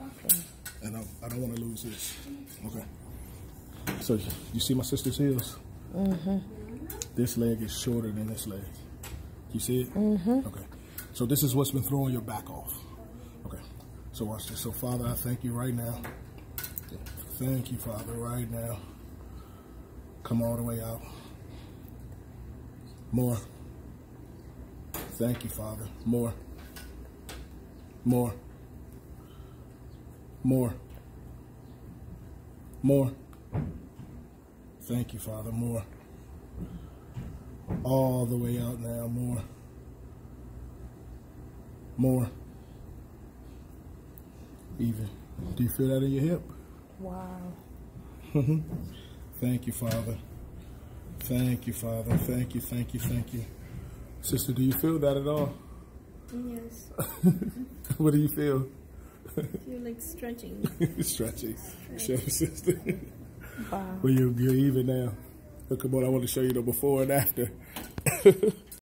Okay. And I don't want to lose this. Okay. So you see my sister's heels? Mm-hmm. This leg is shorter than this leg. You see it? Mm-hmm. Okay. So this is what's been throwing your back off. Okay. So watch this. So Father, I thank you right now. Thank you, Father, right now. Come all the way out. More. Thank you, Father. More. More. More. More. Thank you, Father. More. All the way out now. More. More. Even. Do you feel that in your hip? Wow. Thank you, Father. Thank you, Father. Thank you, thank you, thank you. Sister, do you feel that at all? Yes. What do you feel? I feel like stretching. Stretching. Show sister. Wow. Well, you're even now. Look, come on, I want to show you the before and after.